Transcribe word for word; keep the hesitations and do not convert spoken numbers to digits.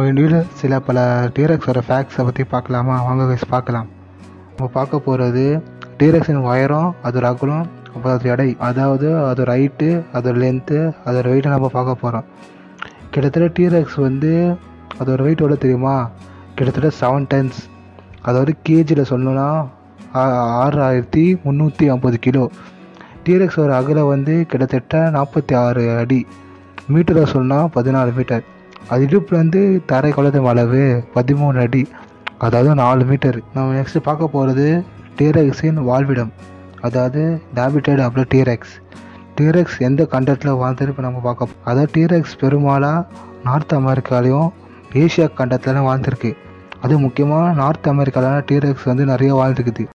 வீடியோவில் சில பல டீரெக்ஸோட ஃபேக்ட்ஸை பற்றி பார்க்கலாமா? வாங்க guys பார்க்கலாம். நம்ம பார்க்க போகிறது டீரெக்ஸின் உயரம், அதோட அகலம், அப்புறம் அதோட எடை, அதாவது அதோட ஹைட்டு, அதோட லென்த்து, அதோட வெயிட்டை நம்ம பார்க்க போகிறோம். கிட்டத்தட்ட டீரெக்ஸ் வந்து அதோட வெயிட் எவ்வளோ தெரியுமா? கிட்டத்தட்ட செவன் டன்ஸ். அதாவது கேஜியில் சொல்லணும்னா ஆறாயிரத்தி முந்நூற்றி ஐம்பது கிலோ. டீரெக்ஸோட அகலம் வந்து கிட்டத்தட்ட நாற்பத்தி ஆறு அடி. மீட்டரை சொன்னால் பதினாலு மீட்டர். அது இடுப்புலேருந்து தரை குளத்தும் அளவு பதிமூணு அடி, அதாவது நாலு மீட்டர். நம்ம நெக்ஸ்ட் பார்க்க போகிறது டீரெக்ஸின் வாழ்விடம், அதாவது habitat of the T rex. T rex எந்த கண்டத்தில் வாழ்ந்துட்டு இப்போ நம்ம பார்க்க போகிறோம். அதாவது டீரெக்ஸ் பெரும்பாலாக நார்த் அமெரிக்காலையும் ஏஷியா கண்டத்துலலாம் வாழ்ந்துருக்கு. அது முக்கியமாக நார்த் அமெரிக்காவில் டீரெக்ஸ் வந்து நிறைய வாழ்ந்துருக்குது.